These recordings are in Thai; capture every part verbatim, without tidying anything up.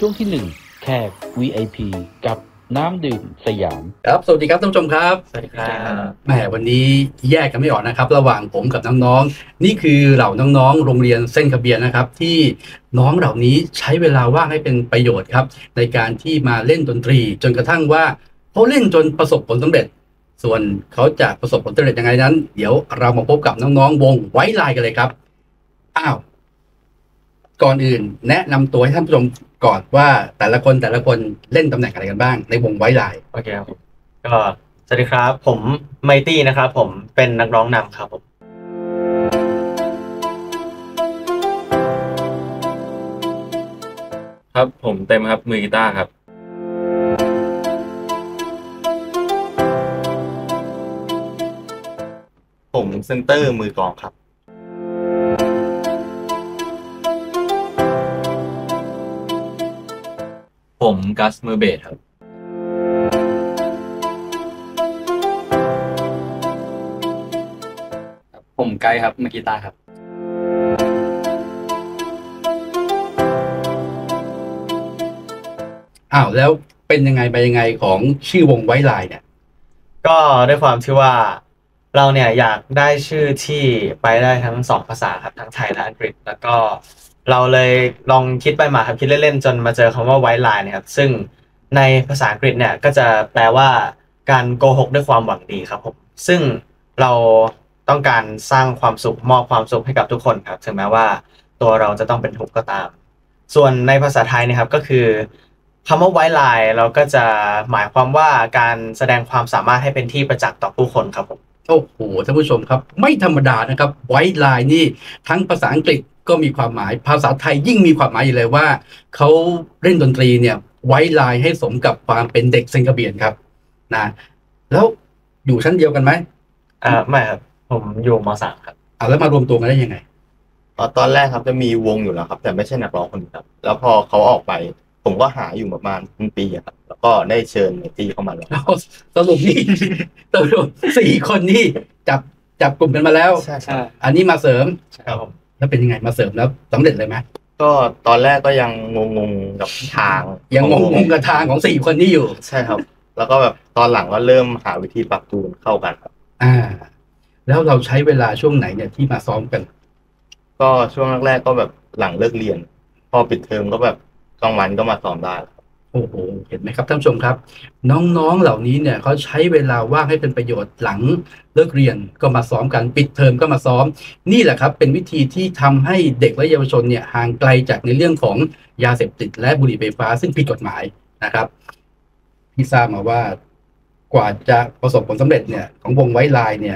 วงที่หนึ่งแขก วี ไอ พี กับน้ำดื่มสยามครับสวัสดีครับท่านผู้ชมครับสวัสดีครับแหมวันนี้แยกกันไม่ออกนะครับระหว่างผมกับน้องๆนี่คือเหล่าน้องๆโรงเรียนเส้นกระเบียนนะครับที่น้องเหล่านี้ใช้เวลาว่างให้เป็นประโยชน์ครับในการที่มาเล่นดนตรีจนกระทั่งว่าเขาเล่นจนประสบผลสำเร็จส่วนเขาจะประสบผลสำเร็จยังไงนั้นเดี๋ยวเรามาพบกับน้องๆวงไว้ลายกันเลยครับอ้าวก่อนอื่นแนะนำตัวให้ท่านผู้ชมก่อนว่าแต่ละคนแต่ละคนเล่นตำแหน่งอะไรกันบ้างในวงไว้ลายโอเคครับก็สวัสดีครับผมไมตี้นะครับผมเป็นนักร้องนำครับผมครับผมเต็มครับมือกีตาร์ครับผมเซนเตอร์มือกลองครับผมกัสมือเบสครับผมไกด์ครับมือกีตาร์ครับอ้าวแล้วเป็นยังไงไปยังไงของชื่อวงไว้ลายเนี่ยก็ด้วยความที่ว่าเราเนี่ยอยากได้ชื่อที่ไปได้ทั้งสองภาษาครับทั้งไทยและอังกฤษแล้วก็เราเลยลองคิดไปมาครับคิดเล่นๆจนมาเจอคำว่าไวท์ไลน์นะครับซึ่งในภาษาอังกฤษเนี่ยก็จะแปลว่าการโกหกด้วยความหวังดีครับผมซึ่งเราต้องการสร้างความสุขมอบความสุขให้กับทุกคนครับถึงแม้ว่าตัวเราจะต้องเป็นทุกข์ก็ตามส่วนในภาษาไทยนะครับก็คือคำว่าไวท์ไลน์เราก็จะหมายความว่าการแสดงความสามารถให้เป็นที่ประจักษ์ต่อผู้คนครับผมโอ้โหท่านผู้ชมครับไม่ธรรมดานะครับไวท์ไลน์นี่ทั้งภาษาอังกฤษก็มีความหมายภาษาไทยยิ่งมีความหมายอยู่เลยว่าเขาเล่นดนตรีเนี่ยไวท์ไลน์ให้สมกับความเป็นเด็กเซนกระเบียนครับนะแล้วอยู่ชั้นเดียวกันไหมอ่าไม่ครับผมอยู่ม.สาม ครับอ่าแล้วมารวมตัวกันได้ยังไงตอนแรกครับจะมีวงอยู่แล้วครับแต่ไม่ใช่นักร้องคนนี้ครับแล้วพอเขาออกไปผมก็หาอยู่ประมาณเป็นปีครับแล้วก็ได้เชิญไมตี้เข้ามาแล้วสรุปนี่สรุปสี่คนนี่จับจับกลุ่มกันมาแล้วใช่ใช่อันนี้มาเสริมครับผมแล้วเป็นยังไงมาเสริมแล้วสำเร็จเลยไหมก็ตอนแรกก็ยังงงๆกับทางยังงงๆกับทางของสี่คนนี้อยู่ใช่ครับแล้วก็แบบตอนหลังก็เริ่มหาวิธีปรับจูนเข้ากันครับอ่าแล้วเราใช้เวลาช่วงไหนเนี่ยที่มาซ้อมกันก็ช่วงแรกๆก็แบบหลังเลิกเรียนพอปิดเทอมก็แบบกลางวันก็มาซ้อมได้โอ้โหเห็นไหมครับท่านผู้ชมครับน้องๆเหล่านี้เนี่ยเขาใช้เวลาว่างให้เป็นประโยชน์หลังเลิกเรียนก็มาซ้อมกันปิดเทอมก็มาซ้อมนี่แหละครับเป็นวิธีที่ทำให้เด็กและเยาวชนเนี่ยห่างไกลจากในเรื่องของยาเสพติดและบุหรี่ไฟฟ้าซึ่งผิดกฎหมายนะครับพี่ทราบมาว่ากว่าจะประสบผลสำเร็จเนี่ยของวงไว้ลายเนี่ย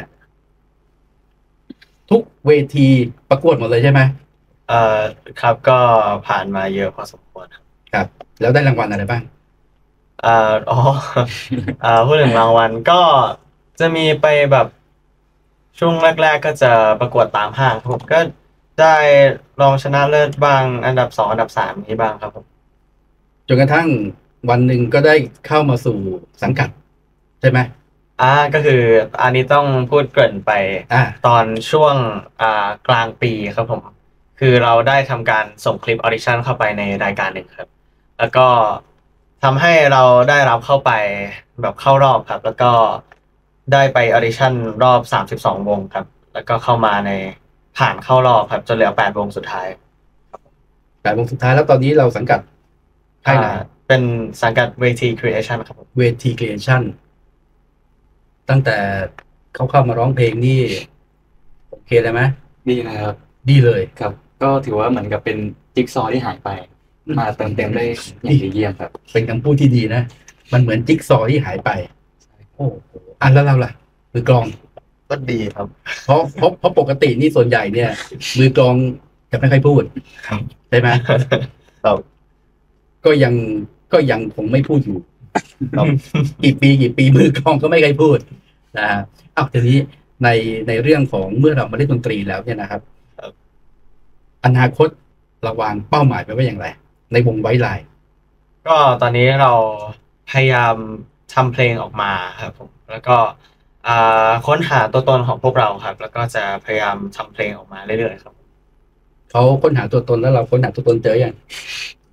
ทุกเวทีประกวดหมดเลยใช่ไหมเอ่อครับก็ผ่านมาเยอะพอสมควรครับครับแล้วได้รางวัลอะไรบ้างเอ่ออ๋อเอ่อพูดถึงรางวัลก็จะมีไปแบบช่วงแรกๆก็จะประกวดตามห้างผมก็ได้รองชนะเลิศบ้างอันดับสองอันดับสามนี้บ้างครับผมจนกระทั่งวันหนึ่งก็ได้เข้ามาสู่สังกัดใช่ไหมอ่าก็คืออันนี้ต้องพูดเกริ่นไปตอนช่วงอ่ากลางปีครับผมคือเราได้ทำการส่งคลิปออดิชั่นเข้าไปในรายการหนึ่งครับแล้วก็ทำให้เราได้รับเข้าไปแบบเข้ารอบครับแล้วก็ได้ไปออดิชั่นรอบสามสิบสองวงครับแล้วก็เข้ามาในผ่านเข้ารอบครับจนเหลือแปดวงสุดท้ายครับแปดวงสุดท้ายแล้วตอนนี้เราสังกัดค่ายไหนเป็นสังกัดเวที Creation ครับผมเวที Creation ตั้งแต่เขาเข้ามาร้องเพลงนี่โอเคเลยไหมดีนะครับดีเลยครับก็ถือว่าเหมือนกับเป็นจิ๊กซอว์ที่หายไปมาเติมเต็มได้อย่างดีเยี่ยมครับเป็นคำพูดที่ดีนะมันเหมือนจิ๊กซอว์ที่หายไปโอ้โหอ่ะแล้วเราล่ะมือกลองก็ดีครับเพราะเพราะเพราะปกตินี่ส่วนใหญ่เนี่ยมือกลองจะไม่ค่อยพูดใช่ไหมครับก็ยังก็ยังคงไม่พูดอยู่กี่ปีกี่ปีมือกลองก็ไม่เคยพูดนะฮะอ้าวทีนี้ในในเรื่องของเมื่อเรามาเล่นดนตรีแล้วเนี่ยนะครับอนาคตเราวางเป้าหมายไปว่าอย่างไรในวงไว้ลายก็ตอนนี้เราพยายามทำเพลงออกมาครับผมแล้วก็ค้นหาตัวตนของพวกเราครับแล้วก็จะพยายามทำเพลงออกมาเรื่อยๆครับเขาค้นหาตัวตนแล้วเราค้นหาตัวตนเจอยัง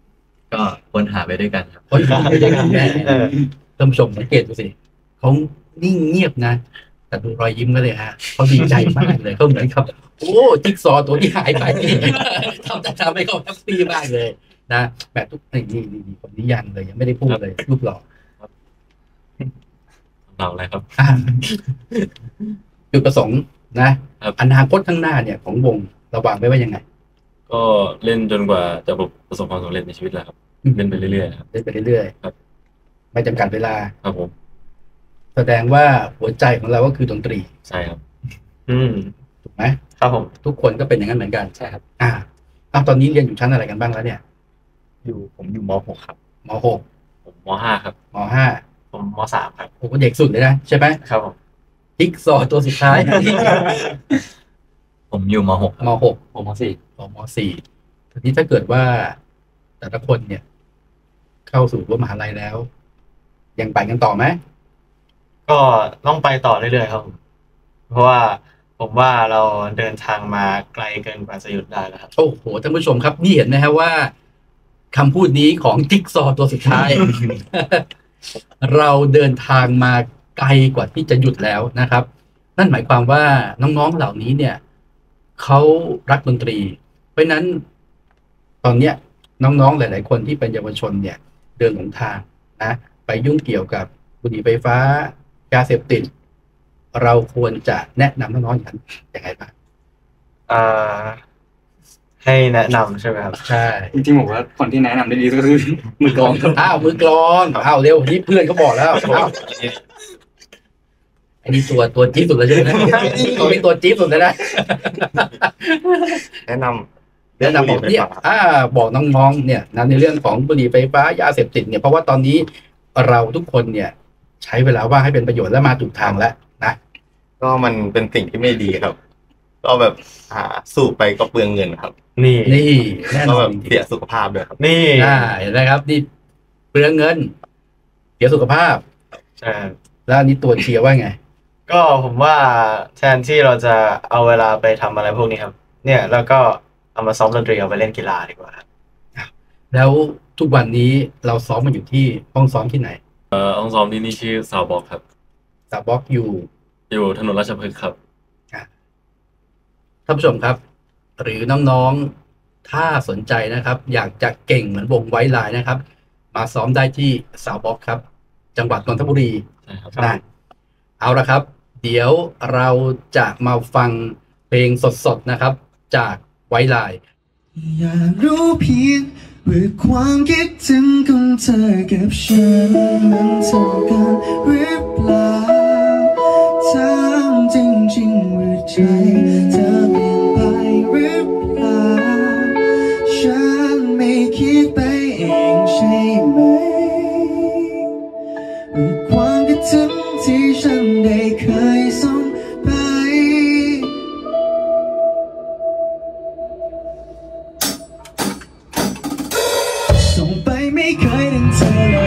ก็ค้นหาไปด้วยกันครับคนหาไปด้วยกันแน่เออท่านผู้ชมสังเกตดูสิเขานิ่งเงียบนะ แต่ดูรอยยิ้มก็เลยฮะเขาดีใจมากเลยเขาเหมือนครับ โอ้จิ๊กซอว์ตัวที่หายไป ทำแต่ทำให้เขาแฮปปี้มากเลยนะแบบทุกนี่นี่นี่คนนี้ยังเลยยังไม่ได้พูดเลยรูปหล่อเราอะไรครับอ่าจุดประสงค์นะครับ อนาคตข้างหน้าเนี่ยของวงระวางไว้ว่ายังไงก็เล่นจนกว่าจะประสบความสำเร็จในชีวิตแหละครับ เล่นไปเรื่อยๆครับเล่นไปเรื่อยครับๆไม่จำกัดเวลาครับผมแสดงว่าหัวใจของเราก็คือดนตรีใช่ครับอืมถูกไหมครับผมทุกคนก็เป็นอย่างนั้นเหมือนกันใช่ครับอ่าอ้าวตอนนี้เรียนอยู่ชั้นอะไรกันบ้างแล้วเนี่ยอยู่ผมอยู่ม .หก ครับมหกผมมห้าครับมห้าผมมสามครับโอ้โหเด็กสุดเลยนะใช่ไหมครับผมจิ๊กซอว์ตัวสุดท้ายผมอยู่มหกครับมหกผมมสี่ของมสี่ทีนี้ถ้าเกิดว่าแต่ละคนเนี่ย เข้าสู่รั้วมหาลัยแล้ว ยังไปกันต่อไหมก็ต้องไปต่อเรื่อยๆครับผมเพราะว่าผมว่าเราเดินทางมาไกลเกินกว่าจะหยุดได้แล้วครับโอ้โหท่านผู้ชมครับ นี่เห็นไหมฮะว่าคำพูดนี้ของจิ๊กซอว์ตัวสุดท้าย เราเดินทางมาไกลกว่าที่จะหยุดแล้วนะครับ นั่นหมายความว่าน้องๆเหล่านี้เนี่ยเขารักดนตรี เพราะฉะนั้น ตอนเนี้ยน้องๆหลาย ๆ คนที่เป็นเยาวชนเนี่ย เดินหลงทางนะ ไปยุ่งเกี่ยวกับบุหรี่ไฟฟ้ายาเสพติด เราควรจะแนะนำน้องๆอย่างนั้นยังไงบ้างอ่า ให้แนะนำใช่ไหมครับใช่จริงๆผมว่าคนที่แนะนำได้ดีก็คือ มือกลองครับอ้าวมือกลองอ้าวเร็วนี่เพื่อนเขาบอกแล้วอ้าวอันนี้ตัวตัวจี๊ดสุดเลยใช่ไหมตัวนี้ตัวจี๊ดสุดเลยนะแนะนำแนะนำบอกเนี่ยอ่าบอกน้องๆเนี่ยนะในเรื่องของบุหรี่ไฟฟ้ายาเสพติดเนี่ยเพราะว่าตอนนี้เราทุกคนเนี่ย ใช้เวลาว่างให้เป็นประโยชน์และมาถูกทางแล้วนะก็มันเป็นสิ่งที่ไม่ดีครับ ก็แบบหาสูบไปก็เปลืองเงินครับนี่นี่แน่นก็อแบนบจริงเสียสุขภาพด้วยครับนี่ๆได้นะครับนี่เปลืองเงินเสียสุขภาพใช่แล้วอันนี้ตัวเชียร์ว่าไงก็ผมว่าแทนที่เราจะเอาเวลาไปทำอะไรพวกนี้ครับ เนี่ยแล้วก็เอามาซ้อมดนตรีเอาไปเล่นกีฬาดีกว่าครับแล้วทุกวันนี้เราซ้อมมันอยู่ที่ห้องซ้อมที่ไหนเอ่อห้องซ้อมที่นี่ชื่อซาวบ็อกครับสาบ็อกอยู่อยู่ถนนราชพฤกษ์ครับท่านผู้ชมครับ หรือน้องๆถ้าสนใจนะครับ อยากจะเก่งเหมือนวงไวท์ไลน์นะครับ มาซ้อมได้ที่สาวบ็อกครับ จังหวัดนนทบุรีใช่ครับนะเอาละครับ เดี๋ยวเราจะมาฟังเพลงสดๆนะครับ จากไวท์ไลน์อยากรู้เพียงว่าความคิดถึงของเธอกับฉันมันเท่ากันหรือเปล่าถามจริงๆว่าใจเธอเปลี่ยนไปหรือเปล่าฉันไม่คิดไปเองใช่ไหมว่าความคิดถึงที่ฉันได้เคยส่งไปส่งไปไม่เคยถึงเธอเลย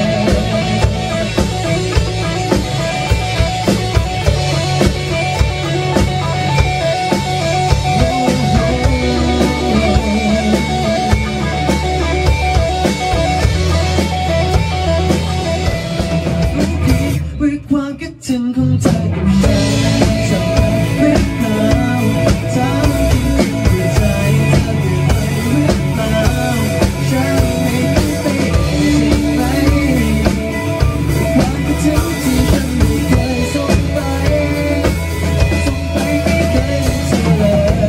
ว่าความคิดถึงของเธอกับฉันจะเป็นหรือเปล่าถามจริงๆว่าใจเธอเปลี่ยนไปหรือเปล่าฉันไม่คิดไปเองใช่ไหมความคิดถึงที่ฉันไม่เคยส่งไปส่งไปไม่เคยถึงเธอเลย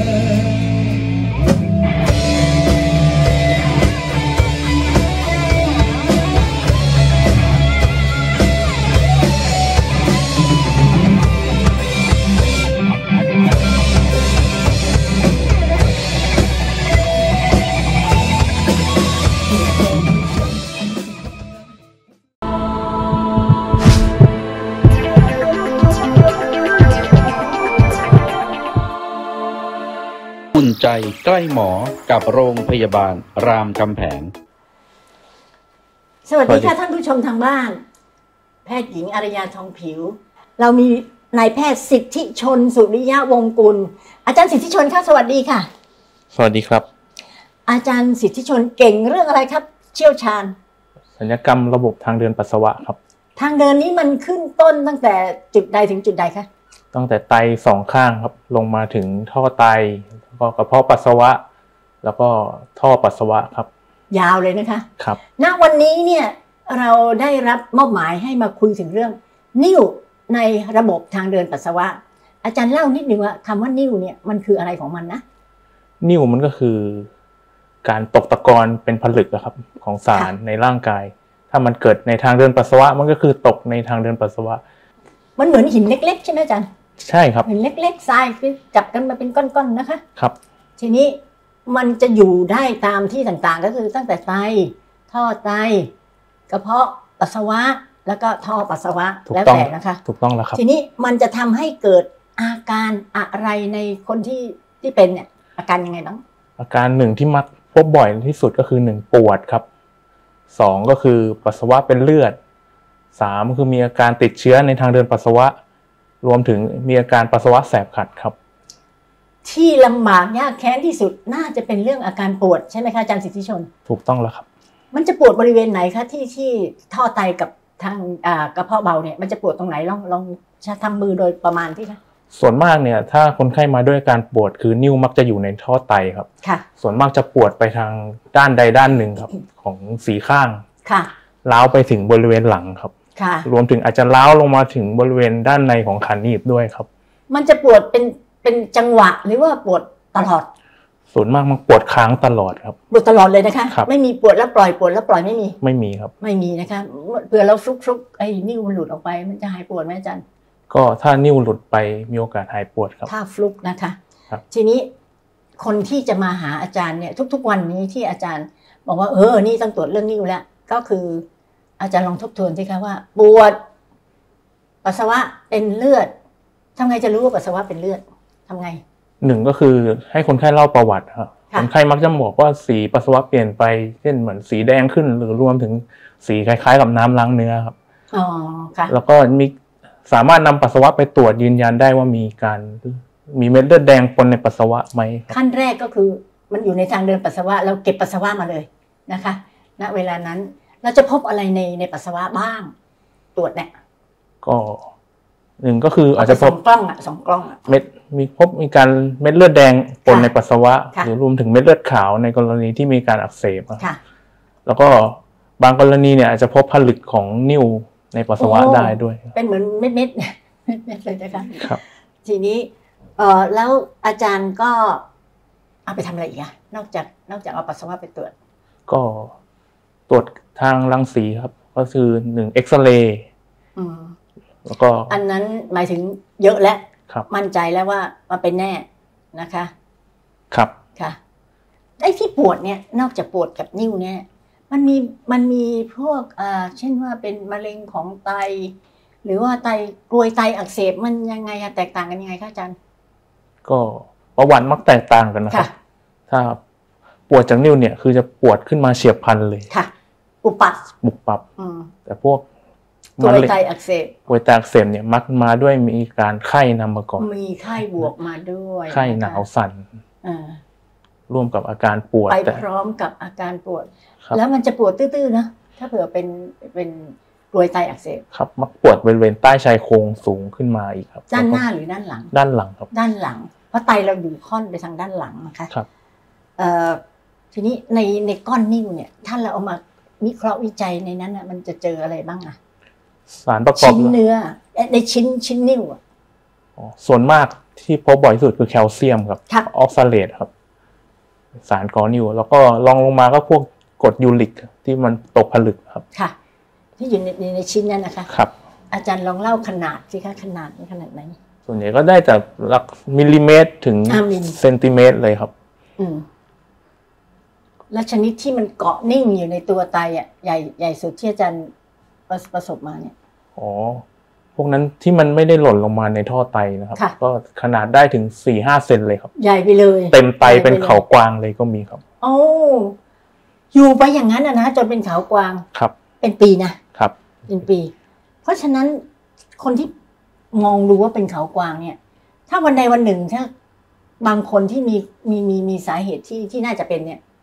อุ่นใจใกล้หมอกับโรงพยาบาลรามคำแหงสวัสดีค่ะท่านผู้ชมทางบ้าน แพทย์หญิงอารยาทองผิว เรามีนายแพทย์สิทธิชนสุริยะวงกุลอาจารย์สิทธิชนค่ะสวัสดีค่ะสวัสดีครับอาจารย์สิทธิชนเก่งเรื่องอะไรครับเชี่ยวชาญศัลยกรรมระบบทางเดินปัสสาวะครับทางเดินนี้มันขึ้นต้นตั้งแต่จุดใดถึงจุดใดคะตั้งแต่ไตสองข้างครับลงมาถึงท่อไตแล้วก็กระเพาะปัสสาวะแล้วก็ท่อปัสสาวะครับยาวเลยนะคะครับณวันนี้เนี่ยเราได้รับมอบหมายให้มาคุยถึงเรื่องนิ่วในระบบทางเดินปัสสาวะอาจารย์เล่านิดนึงว่าคำว่านิ่วเนี่ยมันคืออะไรของมันนะนิ่วมันก็คือการตกตะกอนเป็นผลึกครับของสารในร่างกายถ้ามันเกิดในทางเดินปัสสาวะมันก็คือตกในทางเดินปัสสาวะมันเหมือนหินเล็กๆใช่ไหมอาจารย์ใช่ครับหินเล็กๆทรายจับกันมาเป็นก้อนๆนะคะครับทีนี้มันจะอยู่ได้ตามที่ต่างๆก็คือตั้งแต่ไตท่อไตกระเพาะปัสสาวะแล้วก็ท่อปัสสาวะแล้วแต่นะคะถูกต้องแล้วครับทีนี้มันจะทำให้เกิดอาการอะไรในคนที่ที่เป็นเนี่ยอาการยังไงบ้างอาการหนึ่งที่มักพบบ่อยที่สุดก็คือหนึ่งปวดครับสองก็คือปัสสาวะเป็นเลือดสามคือมีอาการติดเชื้อในทางเดินปัสสาวะรวมถึงมีอาการปัสสาวะแสบขัดครับที่ลำบากยากแค้นที่สุดน่าจะเป็นเรื่องอาการปวดใช่ไหมคะอาจารย์สิทธิชนถูกต้องแล้วครับมันจะปวดบริเวณไหนคะที่ที่ท่อไตกับทางอ่ากระเพาะเบาเนี่ยมันจะปวดตรงไหนลองลองทำมือโดยประมาณที่คะส่วนมากเนี่ยถ้าคนไข้มาด้วยอาการปวดคือนิ่วมักจะอยู่ในท่อไตครับค่ะส่วนมากจะปวดไปทางด้านใดด้านหนึ่งครับของสีข้างค่ะล้าวไปถึงบริเวณหลังครับค่ะรวมถึงอาจจะล้าวลงมาถึงบริเวณด้านในของขาหนีบด้วยครับมันจะปวดเป็นเป็นจังหวะหรือว่าปวดตลอดส่วนมากมันปวดค้างตลอดครับปวดตลอดเลยนะคะไม่มีปวดแล้วปล่อยปวดแล้วปล่อยไม่มีไม่มีครับไม่มีนะคะเผื่อเราฟลุกฟลุกไอ้นิ่วมันหลุดออกไปมันจะหายปวดไหมอาจารย์ก็ถ้านิ่วหลุดไปมีโอกาสหายปวดครับถ้าฟลุกนะคะทีนี้คนที่จะมาหาอาจารย์เนี่ยทุกๆวันนี้ที่อาจารย์บอกว่าเออนี่ต้องตรวจเรื่องนิ่วแล้วก็คืออาจารย์ลองทบทวนสิคะว่าปวดปัสสาวะเป็นเลือดทำไงจะรู้ว่าปัสสาวะเป็นเลือดทำไงหนึ่งก็คือให้คนไข้เล่าประวัติครับคนไข้มักจะบอกว่าสีปัสสาวะเปลี่ยนไปเช่นเหมือนสีแดงขึ้นหรือรวมถึงสีคล้ายๆกับน้ำล้างเนื้อครับอ๋อค่ะแล้วก็มีสามารถนำปัสสาวะไปตรวจยืนยันได้ว่ามีการมีเม็ดเลือดแดงปนในปัสสาวะไหมขั้นแรกก็คือมันอยู่ในทางเดินปัสสาวะเราเก็บปัสสาวะมาเลยนะคะณเวลานั้นเราจะพบอะไรในในปัสสาวะบ้างตรวจเนี่ยก็หนึ่งก็คืออาจจะพบสองกล้องอ่ะสองกล้องอ่ะเม็ดมีพบมีการเม็ดเลือดแดงปนในปัสสาวะหรือรวมถึงเม็ดเลือดขาวในกรณีที่มีการอักเสบค่ะแล้วก็บางกรณีเนี่ยอาจจะพบผลึกของนิ่วในปัสสาวะได้ด้วยเป็นเหมือนเม็ดเม็ดเม็ดเลยนะคะครับทีนี้เอ่อแล้วอาจารย์ก็เอาไปทำอะไรอีกอะนอกจากนอกจากเอาปัสสาวะไปตรวจก็ตรวจทางรังสีครับก็คือหนึ่งเอ็กซเรย์แล้วก็อันนั้นหมายถึงเยอะแล้วครับมั่นใจแล้วว่าว่าเป็นแน่นะคะครับค่ะไอ้ที่ปวดเนี่ยนอกจากปวดกับนิ่วเนี่ยมันมีมันมีพวกอ่าเช่นว่าเป็นมะเร็งของไตหรือว่าไตกรวยไตอักเสบมันยังไงอะแตกต่างกันยังไงคะอาจารย์ก็ประวัติมักแตกต่างกันนะครับถ้าปวดจากนิ่วเนี่ยคือจะปวดขึ้นมาเฉียบพลันเลยค่ะปุบปับปุบปับแต่พวกกรวยไตอักเสบกรวยไตอักเสบเนี่ยมักมาด้วยมีการไข้นำมาก่อนมีไข้บวกมาด้วยไข้หนาวสั่นร่วมกับอาการปวดไปพร้อมกับอาการปวดแล้วมันจะปวดตื้อๆนะถ้าเผื่อเป็นเป็นกรวยไตอักเสบครับมักปวดบริเวณใต้ชายโครงสูงขึ้นมาอีกครับด้านหน้าหรือด้านหลังด้านหลังครับด้านหลังเพราะไตเราอยู่ค่อนไปทางด้านหลังนะคะครับเอ่อทีนี้ในในก้อนนิ่วเนี่ยถ้าเราเอามาวิเคราะห์วิจัยในนั้นน่ะมันจะเจออะไรบ้างอะสารประกอบชิ้นเนื้อในชิ้นชิ้นนิ่วอ่ะส่วนมากที่พบบ่อยที่สุดคือแคลเซียมครับออกซาเลตครับสารก่อนิ่วแล้วก็รองลงมาก็พวกกรดยูริกที่มันตกผลึกครับค่ะที่อยู่ในในชิ้นนั้นนะคะครับอาจารย์ลองเล่าขนาดสิคะขนาดนี้ขนาดไหนส่วนใหญ่ก็ได้แต่หลักมิลลิเมตรถึงเซนติเมตรเลยครับอืมและชนิดที่มันเกาะนิ่งอยู่ในตัวไตอ่ะใหญ่ใหญ่สุดที่อาจารย์ประสบมาเนี่ยอ๋อพวกนั้นที่มันไม่ได้หล่นลงมาในท่อไตนะครับก็ขนาดได้ถึง สี่ห้า เซนเลยครับใหญ่ไปเลยเต็มไตเป็นเขากวางเลยก็มีครับโอ้อยู่ไปอย่างนั้นนะจนเป็นเขากวางครับเป็นปีนะครับเป็นปีเพราะฉะนั้นคนที่มองดูว่าเป็นเขากวางเนี่ยถ้าวันใดวันหนึ่งถ้าบางคนที่มีมีมีมีสาเหตุที่ที่น่าจะเป็นเนี่ยอ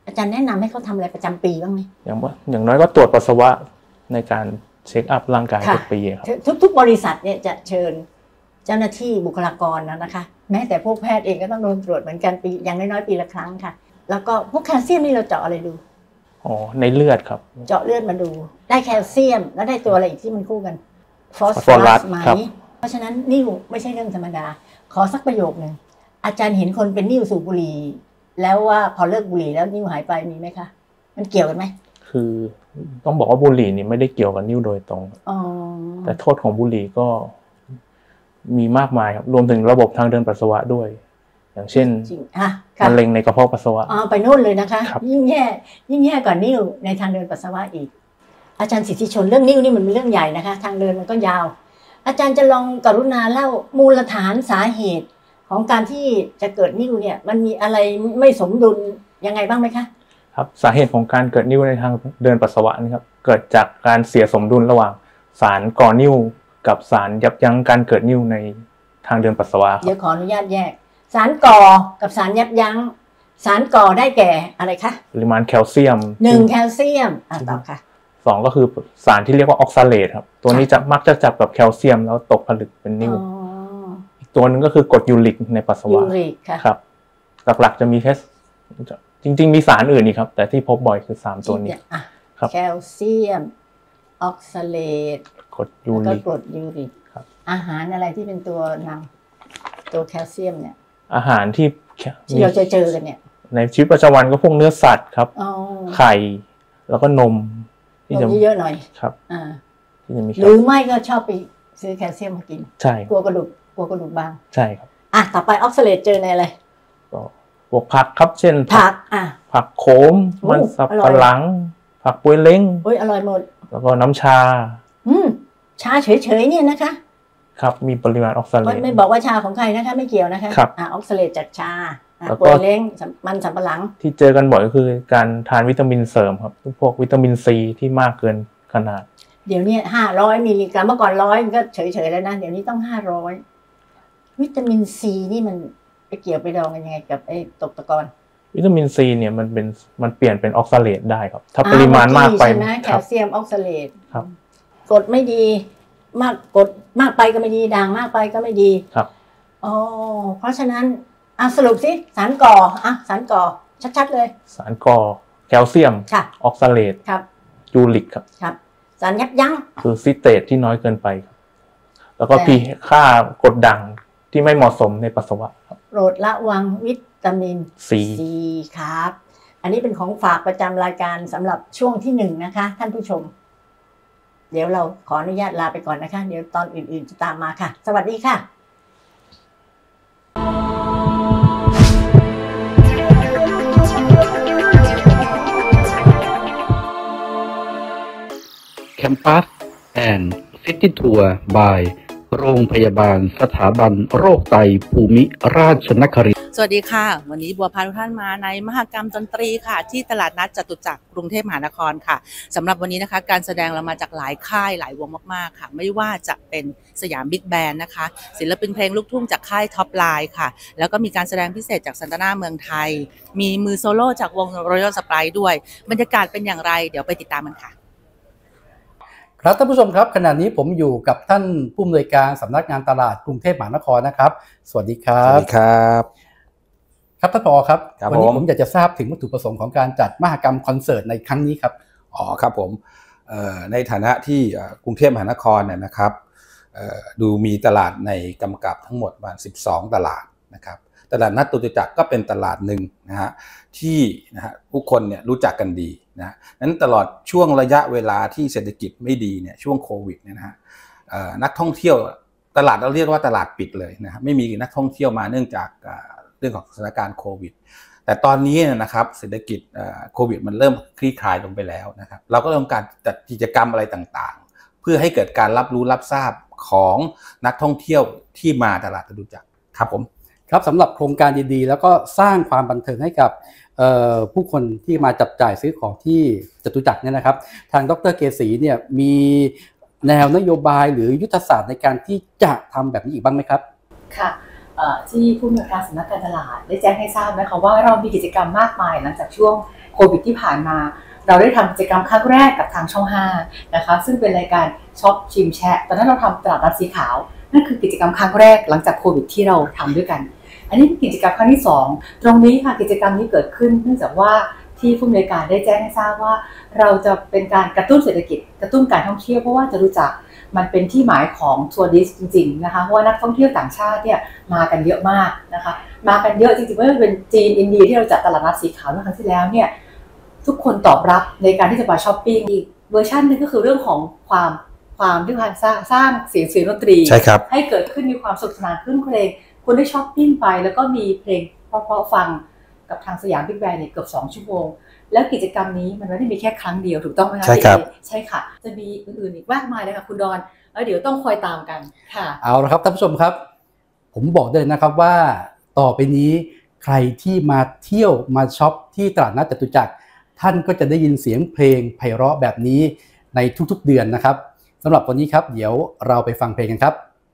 อาจารย์แนะนำให้เขาทำอะไรประจำปีบ้างไหมอย่างว่าอย่างน้อยก็ตรวจปัสสาวะในการเช็คอัพร่างกายทุกปีครับทุกทุกบริษัทเนี่ยจะเชิญเจ้าหน้าที่บุคลากรนะนะคะแม้แต่พวกแพทย์เองก็ต้องโดนตรวจเหมือนกันปีอย่างน้อยๆปีละครั้งค่ะแล้วก็พวกแคลเซียมนี่เราเจาะอะไรดูอ๋อในเลือดครับเจาะเลือดมาดูได้แคลเซียมแล้วได้ตัวอะไรอีกที่มันคู่กันฟอสฟฟออรัรัสสไหมครับเพราะฉะนั้นนิ่วไม่ใช่เรื่องธรรมดาขอสักประโยคนึงอาจารย์เห็นคนเป็นนิ่วสูบบุหรี่แล้วว่าพอเลิกบุหรี่แล้วนิ่วหายไปมีไหมคะมันเกี่ยวกันไหมคือต้องบอกว่าบุหรี่นี่ไม่ได้เกี่ยวกับนิ่วโดยตรงอ๋อแต่โทษของบุหรี่ก็มีมากมายครับรวมถึงระบบทางเดินปัสสาวะด้วย อย่างเช่นจริงอ่ะค่ะมะเร็งในกระเพาะปัสสาวะอ๋อไปนู่นเลยนะคะครับยิ่งแย่ยิ่งแย่กว่านิ่วในทางเดินปัสสาวะอีก อาจารย์สิทธิชนเรื่องนิ่วนี่มันเป็นเรื่องใหญ่นะคะ ทางเดินมันก็ยาว อาจารย์จะลองกรุณาเล่ามูลฐานสาเหตุของการที่จะเกิดนิ่วเนี่ย มันมีอะไรไม่สมดุลยังไงบ้างไหมคะครับสาเหตุของการเกิดนิ่วในทางเดินปัสสาวะนี่ครับเกิดจากการเสียสมดุลระหว่างสารก่อนิ่วกับสารยับยั้งการเกิดนิ่วในทางเดินปัสสาวะคเดี๋รัยวบขออนุญาตแยก สารก่อกับสารยับยั้งสารก่อได้แก่อะไรคะปริมาณแคลเซียมหนึ่งแคลเซียมอ่ะต่อค่ะสองก็คือสารที่เรียกว่าออกซาเลตครับตัวนี้จะมักจะจับกับแคลเซียมแล้วตกผลึกเป็นนิ่วอ๋ออีกตัวหนึ่งก็คือกรดยูริกในปัสสายูวะริกค่ะครับหลักๆจะมีแค่จริงๆมีสารอื่นอีกครับแต่ที่พบบ่อยคือสามตัวนี้อ่ะครับแคลเซียมออกซาเลตกรดยูแล้วก็ริกกรดยูริกครับอาหารอะไรที่เป็นตัวนำตัวแคลเซียมเนี่ยอาหารที่ที่เราจะเจอกันเนี่ยในชีวิตประจำวันก็พวกเนื้อสัตว์ครับอ๋อไข่แล้วก็นมที่นจะมเยอะๆหน่อยครับอ่าที่จะมีหรือไม่ก็ชอบไปซื้อแคลเซียมมากินใช่กลัวกระดูกกลัวกระดูกบางใช่ครับอ่ะต่อไปออกซาเลตเจอในอะไรก็พวกผักครับเช่นผักอ่ะผักโขมโอ้มันสับอร่อยปะหลัง ผักปวยเล้งอุ้ยอร่อยหมดแล้วก็น้ำชาอืมชาเฉยๆเนี่ยนะคะครับมีปริมาณออกซาเลไม่ตไม่บอกว่าชาของใครนะคะไม่เกี่ยวนะคะครับอ่ะออกซาเลตจากชาอ่ะแล้วก็ปวยเล้งสำมันสำปะหลังที่เจอกันบ่อยก็คือการทานวิตามินเสริมครับพวกวิตามินซีที่มากเกินขนาดเดี๋ยวนี้ห้าร้อยมิลลิกรัมเมื่อก่อนร้อยก็เฉยๆแล้วนะเดี๋ยวนี้ต้องห้าร้อยวิตามินซีนี่มันไปเกี่ยวไปดองกันยังไงกับไอ้ตกตะกอนวิตามินซีเนี่ยมันเป็นมันเปลี่ยนเป็นออกซาเลตได้ครับ ถ้าปริมาณมากไปใช่ไหมแคครัลบเซียมออกซาเลตครับกดไม่ดีมากกดมากไปก็ไม่ดีด่างมากไปก็ไม่ดีครับอ๋อเพราะฉะนั้นอ่ะสรุปสิสารก่ออ่ะสารก่อชัดๆเลยสารก่อแคลเซียมค่ะออกซาเลตครับยูริกครับครับ สารยับยั้งคือซิเตตที่น้อยเกินไปครับแล้วก็แต่พีค่ากรดด่างที่ไม่เหมาะสมในปัสสาวะครับโปรดระวังวิตามินซีซีครับ อันนี้เป็นของฝากประจำรายการสำหรับช่วงที่หนึ่งนะคะ ท่านผู้ชม เดี๋ยวเราขออนุญาตลาไปก่อนนะคะ เดี๋ยวตอนอื่นๆจะตามมาค่ะ สวัสดีค่ะแคมปัสแอนด์ซิตี้ทัวร์บายโรงพยาบาลสถาบันโรคไตภูมิราชนครินทร์สวัสดีค่ะ วันนี้บัวพาทุกท่านมาในมหกรรมดนตรีค่ะ ที่ตลาดนัดจตุจักรกรุงเทพมหานครค่ะสำหรับวันนี้นะคะ การแสดงเรามาจากหลายค่ายหลายวงมากๆค่ะ ไม่ว่าจะเป็นสยามบิ๊กแบนด์นะคะศิลปินเพลงลูกทุ่งจากค่ายท็อปไลน์ค่ะ แล้วก็มีการแสดงพิเศษจากซันตานาเมืองไทย มีมือโซโล่จากวง Royal Sprite ด้วยบรรยากาศเป็นอย่างไรเดี๋ยวไปติดตามกันค่ะครับท่านผู้ชมครับขณะนี้ผมอยู่กับท่านผู้อำนวยการสำนักงานตลาดกรุงเทพมหานครนะครับ สวัสดีครัสวับสดีครับครับท่านผอครับครับวันี้ผมผมอยากจะทราบถึงวัตถุประสงค์ของการจัดมหกรรมคอนเสิร์ตในครั้งนี้ครับอ๋อครับผมเอ่อในฐานะที่เอ่อกรุงเทพมหานครเนี่ยนะครับเอ่อดูมีตลาดในกำกับทั้งหมดประมาณสิบสองตลาดนะครับตลาดนัดจตุจักรก็เป็นตลาดหนึ่งนะฮะที่นะฮะผู้คนเนี่ยรู้จักกันดีนะนั้นตลอดช่วงระยะเวลาที่เศรษฐกิจไม่ดีเนี่ยช่วงโควิดเนี่ยนะฮะเอ่อนักท่องเที่ยวตลาดเราเรียกว่าตลาดปิดเลยนะฮะไม่มีนักท่องเที่ยวมาเนื่องจากเอ่อเรื่องของสถานการณ์โควิดแต่ตอนนี้นะครับเศรษฐกิจโควิดมันเริ่มคลี่คลายลงไปแล้วนะครับเราก็ต้องการจัดกิจกรรมอะไรต่างๆเพื่อให้เกิดการรับรู้รับทราบของนักท่องเที่ยวที่มาตลาดจตุจักรครับผมครับสำหรับโครงการดีๆแล้วก็สร้างความบันเทิงให้กับผู้คนที่มาจับจ่ายซื้อของที่จตุจักรเนี่ยนะครับทางดร.เกษีเนี่ยมีแนวนโยบายหรือยุทธศาสตร์ในการที่จะทำแบบนี้อีกบ้างไหมครับค่ะที่ผู้อำนวยการสำนักการตลาดได้แจ้งให้ทราบนะคะว่าเรามีกิจกรรมมากมายหลังจากช่วงโควิดที่ผ่านมาเราได้ทำกิจกรรมครั้งแรกกับทางช่องห้านะคะซึ่งเป็นรายการช็อปชิมแชะตอนนั้นเราทำตลาดนัดสีขาวนั่นคือกิจกรรมครั้งแรกหลังจากโควิดที่เราทำด้วยกันอันนี้เป็นกิจกรรมครั้งที่สองตรงนี้ค่ะกิจกรรมนี้เกิดขึ้นเนื่องจากว่าที่ผู้อำนวยการได้แจ้งให้ทราบว่าเราจะเป็นการกระตุ้นเศรษฐกิจกระตุ้นการท่องเที่ยวเพราะว่าจะรู้จักมันเป็นที่หมายของทัวริสต์จริงๆนะคะเพราะว่านักท่องเที่ยวต่างชาติเนี่ยมากันเยอะมากนะคะมากันเยอะจริงๆไม่ว่าจะเป็นจีนอินเดียที่เราจัดตลาดนัดสีขาวเมื่อครั้งที่แล้วเนี่ยทุกคนตอบรับในการที่จะมาช้อปปิ้งอีกเวอร์ชันนึงก็คือเรื่องของความความที่การสร้างสร้างเสียงเสียงดนตรีให้เกิดขึ้นมีความสนุกสนานขึ้นเพลงคุณได้ช้อปปิ้งไปแล้วก็มีเพลงเพราะๆฟังกับทางสยามบิ๊กแบนด์เนี่ยเกือบสองชั่วโมงแล้วกิจกรรมนี้มันไม่ได้มีแค่ครั้งเดียวถูกต้องไหมคะใช่ครับใช่ค่ะจะมีอื่นๆอีกมากมายเลยค่ะคุณดอนแล้วเดี๋ยวต้องคอยตามกันค่ะเอาละครับท่านผู้ชมครับผมบอกได้เลยนะครับว่าต่อไปนี้ใครที่มาเที่ยวมาช็อปที่ตลาดนัดจตุจักรท่านก็จะได้ยินเสียงเพลงไพเราะแบบนี้ในทุกๆเดือนนะครับสำหรับวันนี้ครับเดี๋ยวเราไปฟังเพลงกันครับ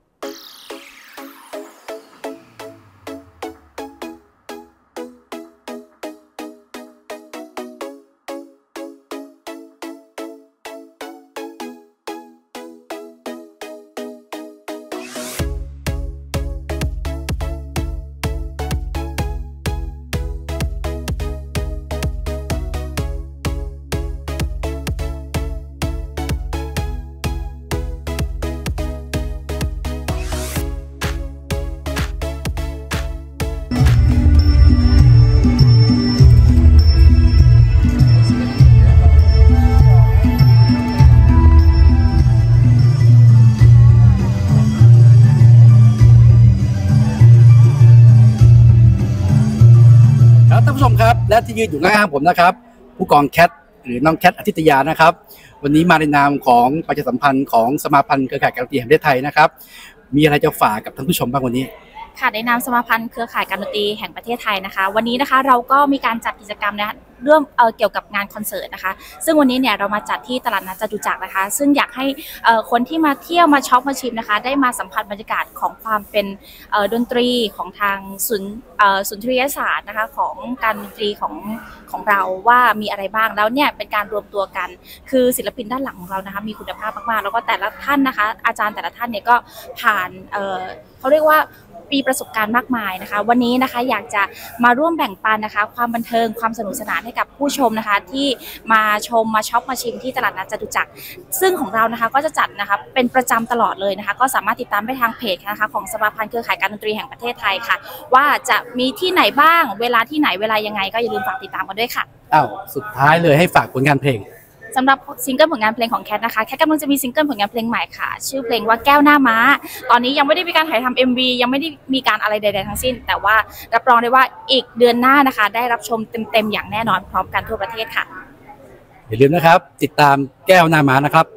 และที่ยืนอยู่ข้างๆผมนะครับผู้กองแคทหรือน้องแคทอาทิตยานะครับวันนี้มาในนามของประชาสัมพันธ์ของสมาพันธ์เครือข่ายการดนตรีแห่งประเทศไทยนะครับมีอะไรจะฝากกับท่านผู้ชมบ้างวันนี้ค่ะในนามสมาพันธ์เครือข่ายการดนตรีแห่งประเทศไทยนะคะวันนี้นะคะเราก็มีการจัดกิจกรรมนะเรื่องเอ่อเกี่ยวกับงานคอนเสิร์ตนะคะซึ่งวันนี้เนี่ยเรามาจัดที่ตลาดนัดจตุจักรนะคะซึ่งอยากให้เอ่อคนที่มาเที่ยวมาช็อปมาชิมนะคะได้มาสัมผัสบรรยากาศของความเป็นเอ่อดนตรีของทางศูนย์เอ่อศูนย์ทรียศาสตร์นะคะของการดนตรีของของเราว่ามีอะไรบ้างแล้วเนี่ยเป็นการรวมตัวกันคือศิลปินด้านหลังของเรานะคะมีคุณภาพมากๆแล้วก็แต่ละท่านนะคะอาจารย์แต่ละท่านเนี่ยก็ผ่านเอ่อเขาเรียกว่ามีประสบการณ์มากมายนะคะวันนี้นะคะอยากจะมาร่วมแบ่งปันนะคะความบันเทิงความสนุกสนานให้กับผู้ชมนะคะที่มาชมมาช็อปมาชิมที่ตลาดนัดจตุจักรซึ่งของเรานะคะก็จะจัดนะคะเป็นประจำตลอดเลยนะคะก็สามารถติดตามได้ทางเพจนะคะของสมาพันธ์เครือข่ายการดนตรีแห่งประเทศไทยค่ะว่าจะมีที่ไหนบ้างเวลาที่ไหนเวลายังไงก็อย่าลืมฝากติดตามกันด้วยค่ะอ้าวสุดท้ายเลยให้ฝากผลงานเพลงสำหรับซิงเกิลผลงานเพลงของแคทนะคะแคทกำลังจะมีซิงเกิลผลงานเพลงใหม่ค่ะชื่อเพลงว่าแก้วหน้าม้าตอนนี้ยังไม่ได้มีการถ่ายทำ เอ็ม วี ยังไม่ได้มีการอะไรใดๆทั้งสิ้นแต่ว่ารับรองได้ว่าอีกเดือนหน้านะคะได้รับชมเต็มๆอย่างแน่นอนพร้อมกันทั่วประเทศค่ะอย่าลืมนะครับติดตามแก้วหน้าม้านะครับ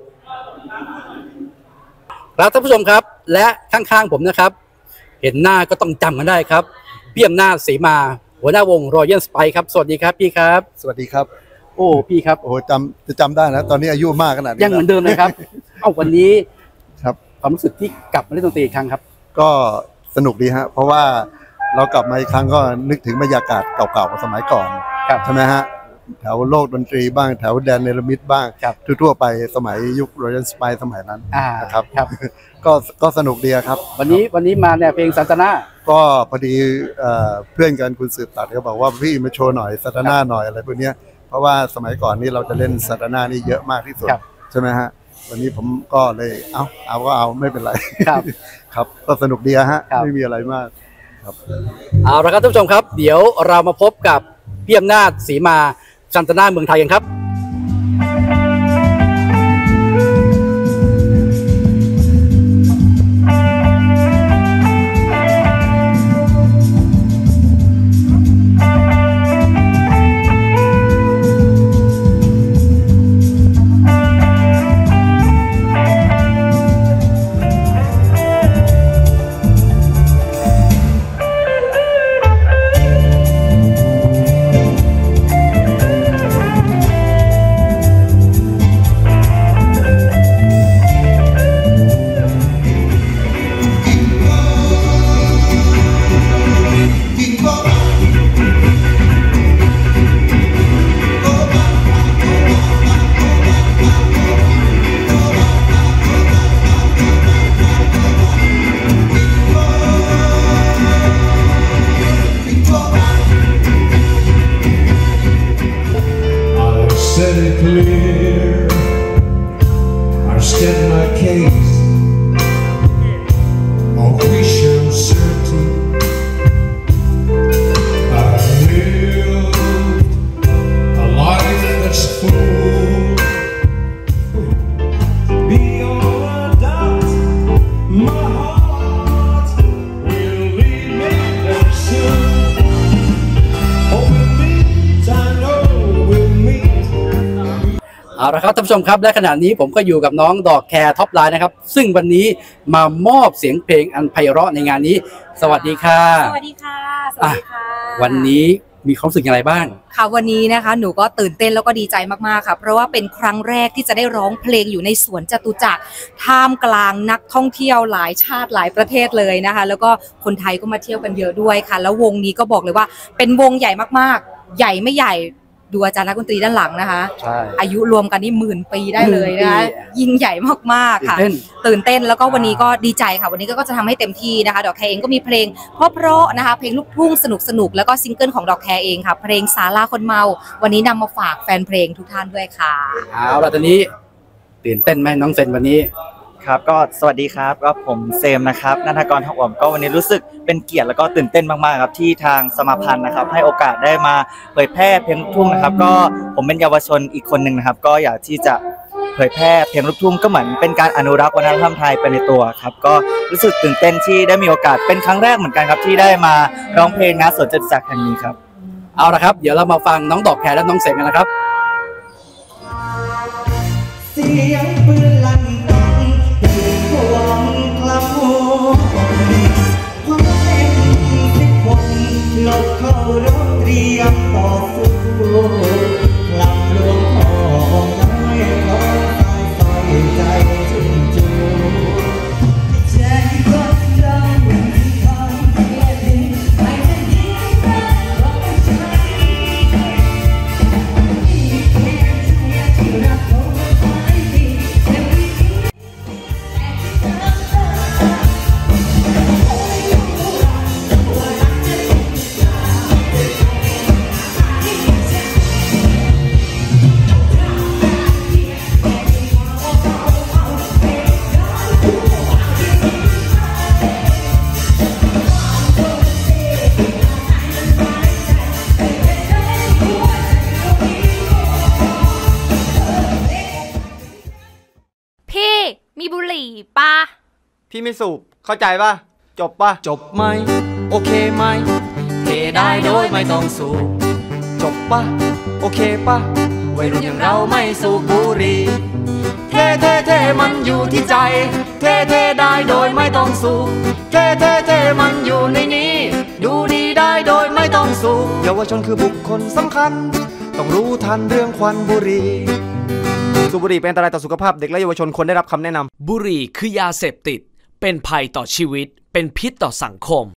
แล้วท่านผู้ชมครับและข้างๆผมนะครับเห็นหน้าก็ต้องจำกันได้ครับพี่อำนาจศรีมาหัวหน้าวง Royal Spice ครับสวัสดีครับพี่ครับสวัสดีครับโอ้พี่ครับโอ้จำจะจำได้นะตอนนี้อายุมากขนาดนี้ยังเหมือนเดิมเลยครับเอาวันนี้ครับความรู้สึกที่กลับมาเล่นดนตรีอีกครั้งครับก็สนุกดีฮะเพราะว่าเรากลับมาอีกครั้งก็นึกถึงบรรยากาศเก่าๆสมัยก่อนใช่ไหมฮะแถวโลกดนตรีบ้างแถวแดนเนรมิตบ้างทั่วๆไปสมัยยุค Royal Spice สมัยนั้นนะครับครับก็ก็สนุกดีครับวันนี้วันนี้มาเนี่ยเพลงสันตนาก็พอดีเพื่อนกันคุณสืบตัดเขาบอกว่าพี่มาโชว์หน่อยสันตนาหน่อยอะไรพวกนี้เพราะว่าสมัยก่อนนี่เราจะเล่นสัตนานี่เยอะมากที่สุดใช่ไหมฮะวันนี้ผมก็เลยเอาเอาก็เอาไม่เป็นไรครับครับก็สนุกดีฮะไม่มีอะไรมากครับเอาละครับท่านผู้ชมครับเดี๋ยวเรามาพบกับพี่อำนาจศรีมาสันตนาเมืองไทยกันครับละครับท่านผู้ชมครับและขณะนี้ผมก็อยู่กับน้องดอกแคร์ท็อปไลน์นะครับซึ่งวันนี้มามอบเสียงเพลงอันไพเราะในงานนี้สวัสดีค่ะสวัสดีค่ะสวัสดีค่ะวันนี้มีความรู้สึกอย่างไรบ้างค่ะวันนี้นะคะหนูก็ตื่นเต้นแล้วก็ดีใจมากๆค่ะเพราะว่าเป็นครั้งแรกที่จะได้ร้องเพลงอยู่ในสวนจตุจักรท่ามกลางนักท่องเที่ยวหลายชาติหลายประเทศเลยนะคะแล้วก็คนไทยก็มาเที่ยวกันเยอะด้วยค่ะแล้ววงนี้ก็บอกเลยว่าเป็นวงใหญ่มากๆใหญ่ไม่ใหญ่ดูอาจารย์นักดนตรีด้านหลังนะคะอายุรวมกันนี่หมื่นปีได้เลยนะคะยิ่งใหญ่มากๆค่ะตื่นเต้นแล้วก็วันนี้ก็ดีใจค่ะวันนี้ก็จะทำให้เต็มที่นะคะดอกแคร์เองก็มีเพลงเพราะๆนะคะเพลงลูกทุ่งสนุกๆแล้วก็ซิงเกิลของดอกแคร์เองค่ะเพลงศาลาคนเมาวันนี้นำมาฝากแฟนเพลงทุกท่านด้วยค่ะเอาล่ะตอนนี้ตื่นเต้นไหมน้องเซนวันนี้ครับก็สวัสดีครับก็ผมเซมนะครับณัฐกรทองอ่วมก็วันนี้รู้สึกเป็นเกียรติแล้วก็ตื่นเต้นมากๆครับที่ทางสมาพันธ์นะครับให้โอกาสได้มาเผยแพร่เพลงลูกทุ่งนะครับก็ผมเป็นเยาวชนอีกคนหนึ่งนะครับก็อยากที่จะเผยแพร่เพลงลูกทุ่งก็เหมือนเป็นการอนุรักษ์วัฒนธรรมไทยไปในตัวครับก็รู้สึกตื่นเต้นที่ได้มีโอกาสเป็นครั้งแรกเหมือนกันครับที่ได้มาร้องเพลงณสวนจตุจักรแห่งนี้ครับเอาละครับเดี๋ยวเรามาฟังน้องดอกแคร์และน้องเซมกันนะครับเสียงปืนลั่นดังพวงกลับหัวความเล่นสิบวงหลบเข้ารบเตรียมต่อสู้ลำหลวงพ่อน้อยขอสายสอยใจชุ่มจูแจ้งก็เราทำเพื่อดีไม่ได้ยินแต่รักใจที่แค่ที่รักเขามีบุหรี่ปะพี่ไม่สูบเข้าใจป่ะจบป่ะจบไหมโอเคไหมเทได้โดยไม่ต้องสูบจบป่ะโอเคป่ะวัยรุ่นอย่างเราไม่สูบบุหรี่เทเทเทมันอยู่ที่ใจเทเทได้โดยไม่ต้องสูบเทเทเทมันอยู่ในนี้ดูดีได้โดยไม่ต้องสูบเยาวชนคือบุคคลสำคัญต้องรู้ทันเรื่องควันบุหรี่สูบบุหรี่เป็นอันตรายต่อสุขภาพเด็กและเยาวชนควรได้รับคำแนะนำบุหรี่คือยาเสพติดเป็นภัยต่อชีวิตเป็นพิษต่อสังคม